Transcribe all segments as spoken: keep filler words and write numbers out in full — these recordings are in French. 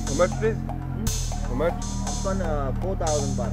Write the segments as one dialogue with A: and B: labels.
A: How much, please?
B: Hmm?
A: How much?
B: This one uh, four thousand baht.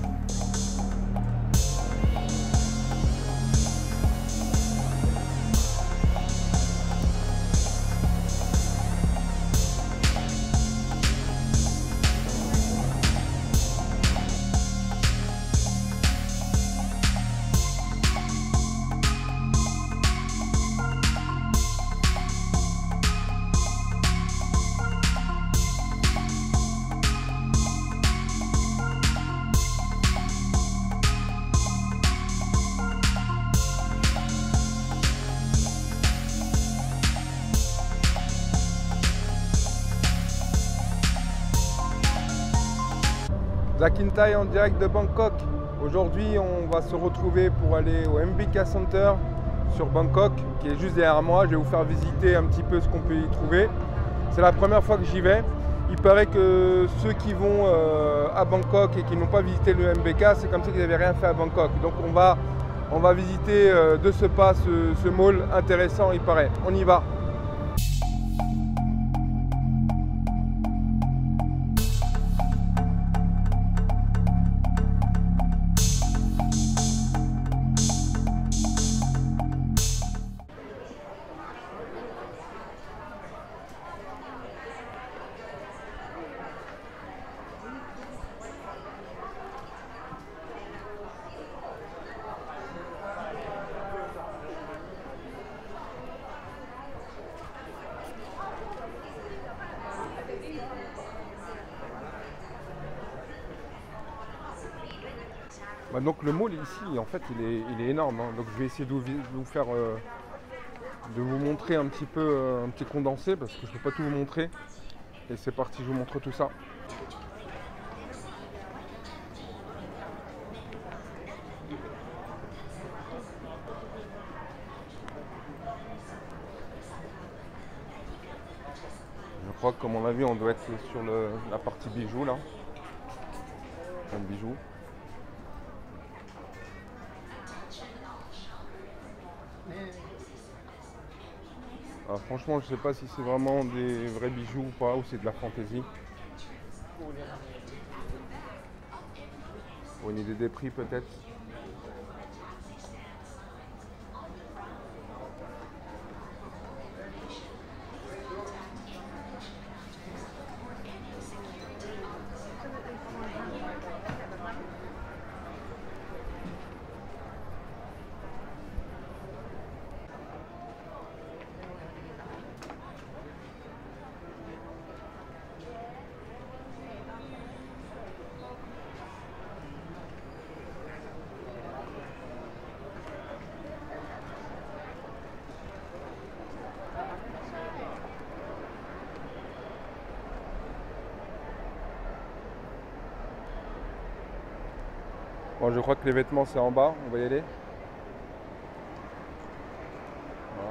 A: Zakintai en direct de Bangkok. Aujourd'hui, on va se retrouver pour aller au M B K Center sur Bangkok, qui est juste derrière moi. Je vais vous faire visiter un petit peu ce qu'on peut y trouver. C'est la première fois que j'y vais. Il paraît que ceux qui vont euh, à Bangkok et qui n'ont pas visité le M B K, c'est comme si ils n'avaient rien fait à Bangkok. Donc on va, on va visiter euh, de ce pas ce, ce mall intéressant, il paraît. On y va. Bah donc le mall ici, en fait, il est, il est énorme. Hein. Donc je vais essayer de vous, de vous faire, euh, de vous montrer un petit peu, euh, un petit condensé parce que je ne peux pas tout vous montrer. Et c'est parti, je vous montre tout ça. Je crois que comme on l'a vu, on doit être sur le, la partie bijoux là. Un bijou. Alors, franchement, je sais pas si c'est vraiment des vrais bijoux ou pas, ou c'est de la fantaisie. Pour une idée des prix peut-être. Bon, je crois que les vêtements c'est en bas, on va y aller. Voilà.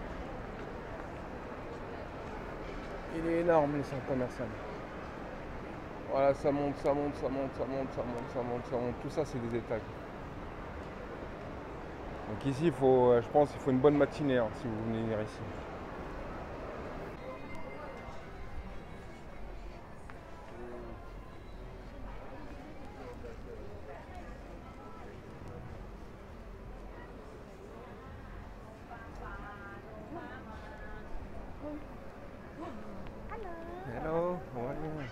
A: Il est énorme le centre commercial. Voilà, ça monte, ça monte, ça monte, ça monte, ça monte, ça monte, ça monte. Tout ça c'est des étages. Donc ici, il faut, je pense qu'il faut une bonne matinée hein, si vous venez venir ici. Hello, how are you?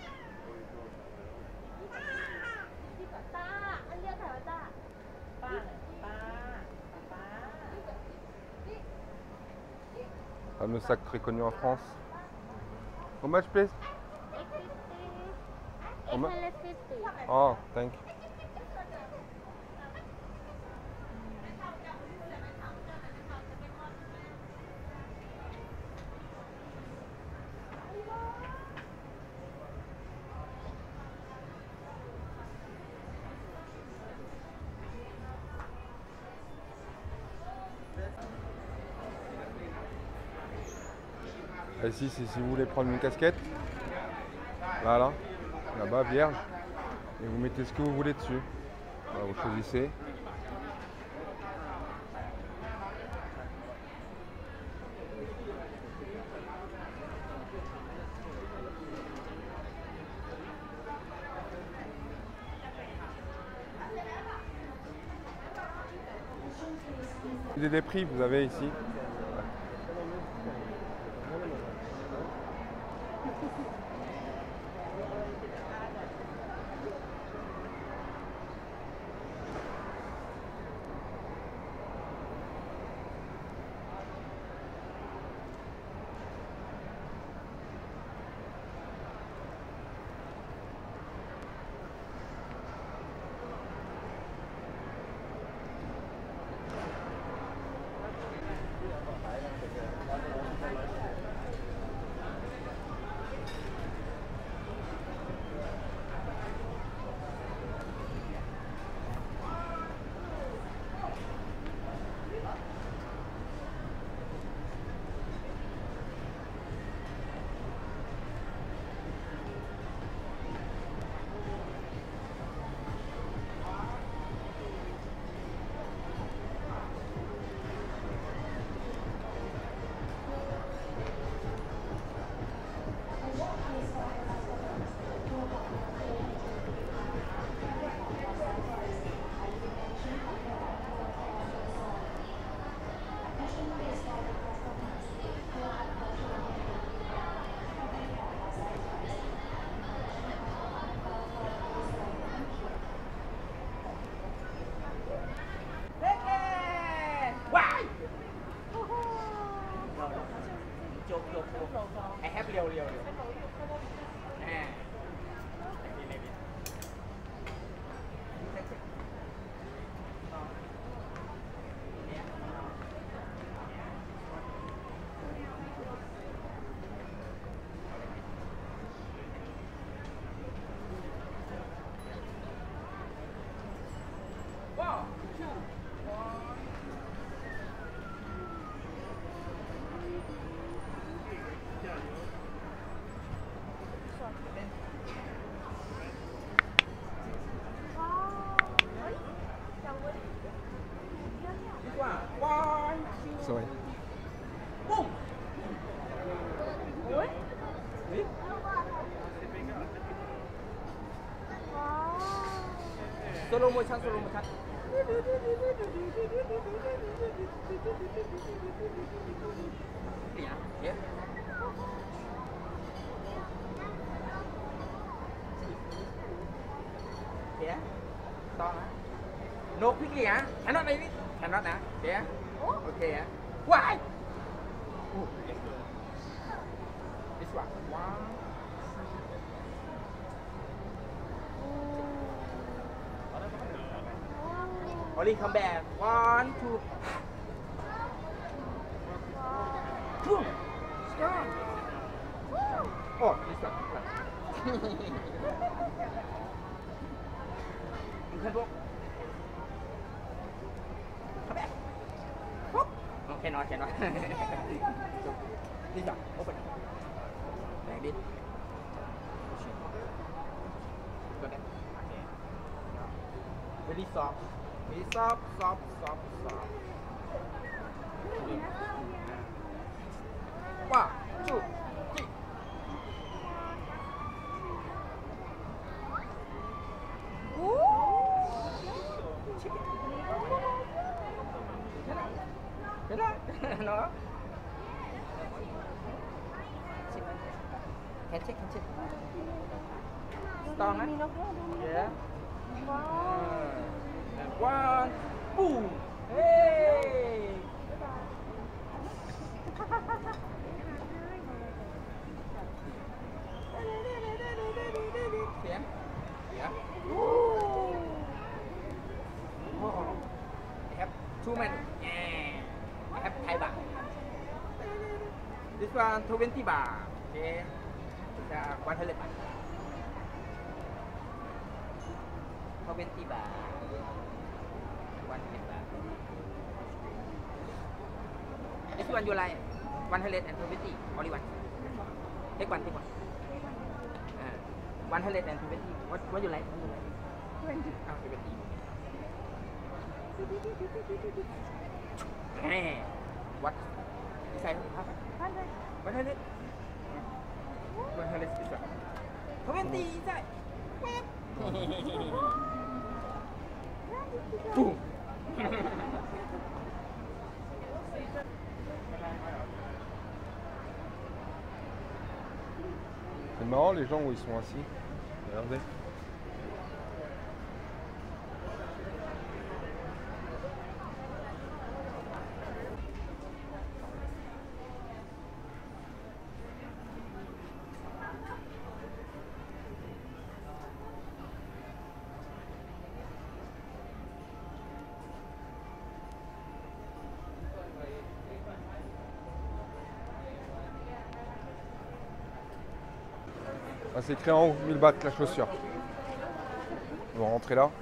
A: Fameux sac très connu en France. How much, please?
C: eight hundred fifty.
A: Oh, thank you. Ici, c'est si vous voulez prendre une casquette. Voilà, là-bas, vierge. Et vous mettez ce que vous voulez dessus. Voilà, vous choisissez. idée des prix, vous avez ici.
C: I have real, real, real. À. One, two, one.
A: Sorry.
C: Boom. Slow motion, slow motion. Yeah, yeah. Yeah. To hả? No quickly hả? Cannot baby. Cannot hả? Yeah. Okay hả? Why? Ooh, yes. This one. One. Only come back. One, two. Boom. Strong. Oh, this one. This one. You can walk. Come back. Hop. Oh, cannot, cannot. This one. Open. Like this. Go there. Okay. Very soft. Very soft, soft, soft, soft. One, two, three. No. Can check, can check. Strong, huh? Yeah. And one, boom. Hey. Yeah. Yeah. Ooh. Oh. I have two men. Yeah. I have Thai baht. This one twenty baht. Okay. It's uh, one hundred baht. twenty baht. one hundred baht. This one you like one hundred twenty. Only one. Take one, take one. Uh, one hundred twenty. What what you like? twenty. Oh, twenty. Hey, what? Inside half? one hundred. one hundred? one hundred is this one. twenty inside. Boom.
A: C'est marrant les gens où ils sont assis. Regardez. Ah, c'est écrit en haut, mille bahts la chaussure. On va rentrer là.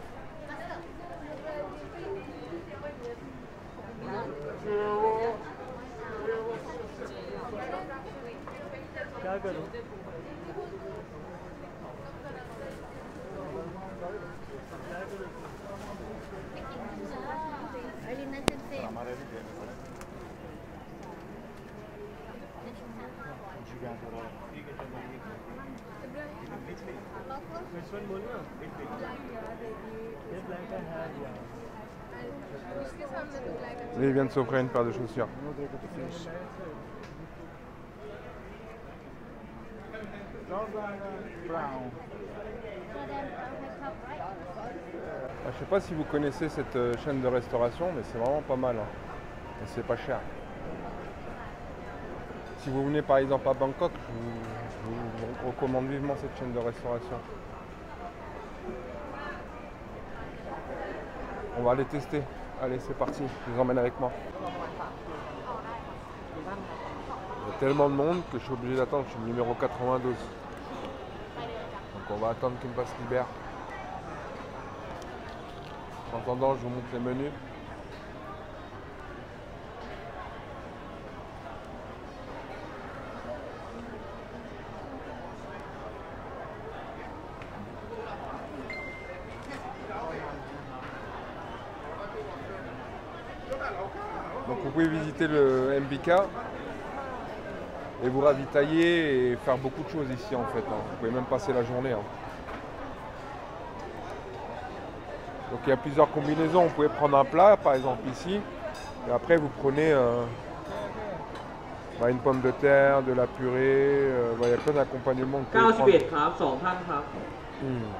A: Et il vient de s'offrir une paire de chaussures. Ah, je sais pas si vous connaissez cette euh, chaîne de restauration, mais c'est vraiment pas mal. Hein. Et c'est pas cher. Si vous venez par exemple à Bangkok, je vous, je vous recommande vivement cette chaîne de restauration. On va aller tester. Allez, c'est parti, je vous emmène avec moi. Il y a tellement de monde que je suis obligé d'attendre, je suis le numéro quatre-vingt-douze. Donc on va attendre qu'une passe libère. En attendant, je vous montre les menus. Donc vous pouvez visiter le M B K et vous ravitailler et faire beaucoup de choses ici en fait. Hein. Vous pouvez même passer la journée. Hein. Donc il y a plusieurs combinaisons. Vous pouvez prendre un plat par exemple ici et après vous prenez euh, bah, une pomme de terre, de la purée. Euh, bah, il y a plein d'accompagnements que vous pouvez prendre. Hmm.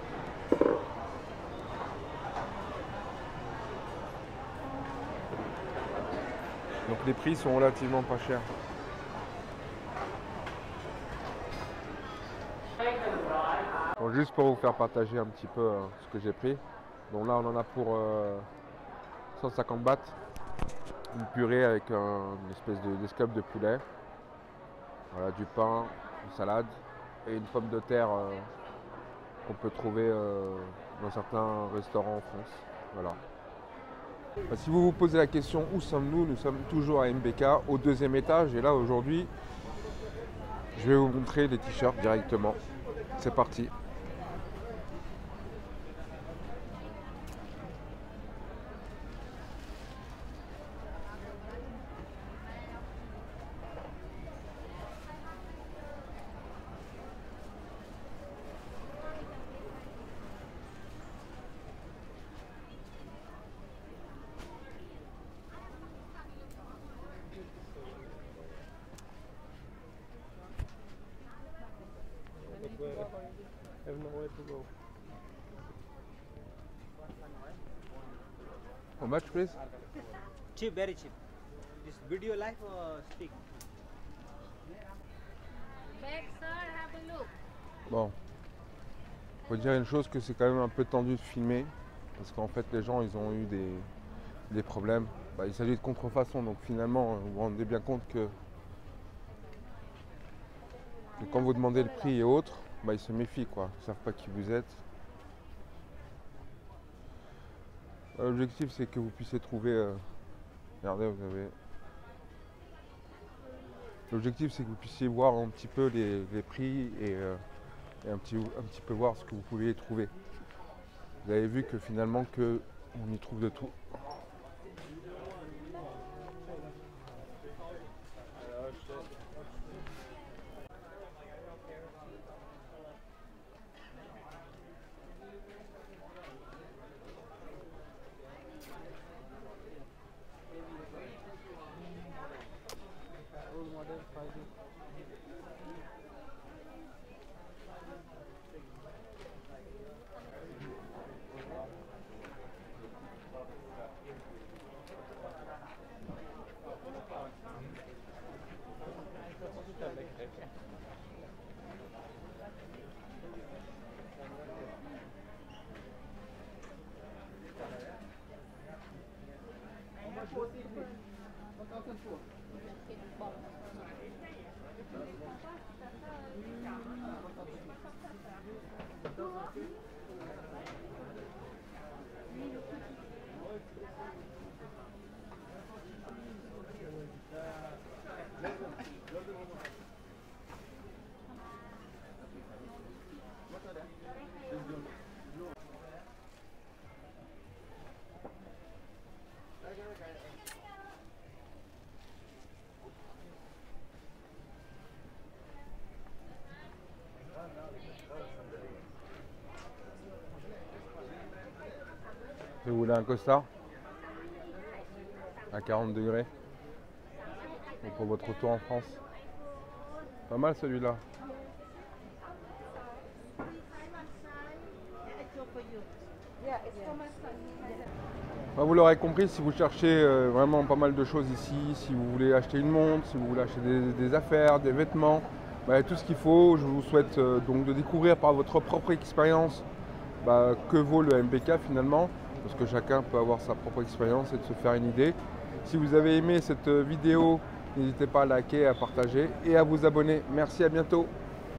A: Donc les prix sont relativement pas chers. Bon, juste pour vous faire partager un petit peu euh, ce que j'ai pris. Donc là on en a pour euh, cent cinquante bahts. Une purée avec un, une espèce de, d'escape de poulet. Voilà, du pain, une salade et une pomme de terre euh, qu'on peut trouver euh, dans certains restaurants en France. Voilà. Bah, si vous vous posez la question où sommes-nous, nous sommes toujours à M B K au deuxième étage et là aujourd'hui je vais vous montrer les t-shirts directement. C'est parti. I have nowhere to go. How much, please?
B: Cheap, very cheap. This video live or stick?
D: Back, sir, have a look.
A: Bon, faut dire une chose que c'est quand même un peu tendu de filmer parce qu'en fait les gens ils ont eu des, des problèmes. Bah, il s'agit de contrefaçon donc finalement vous vous rendez bien compte que, que quand vous demandez le prix et autres, bah, ils se méfient quoi, ils ne savent pas qui vous êtes. L'objectif c'est que vous puissiez trouver, euh, regardez vous avez, l'objectif c'est que vous puissiez voir un petit peu les, les prix et, euh, et un, petit, un petit peu voir ce que vous pouvez y trouver. Vous avez vu que finalement que on y trouve de tout. Si vous voulez un costard à quarante degrés pour votre retour en France. Pas mal celui-là. Bah, vous l'aurez compris, si vous cherchez euh, vraiment pas mal de choses ici, si vous voulez acheter une montre, si vous voulez acheter des, des affaires, des vêtements, bah, tout ce qu'il faut. Je vous souhaite euh, donc de découvrir par votre propre expérience bah, que vaut le M B K finalement, parce que chacun peut avoir sa propre expérience et de se faire une idée. Si vous avez aimé cette vidéo, n'hésitez pas à liker, à partager et à vous abonner. Merci, à bientôt.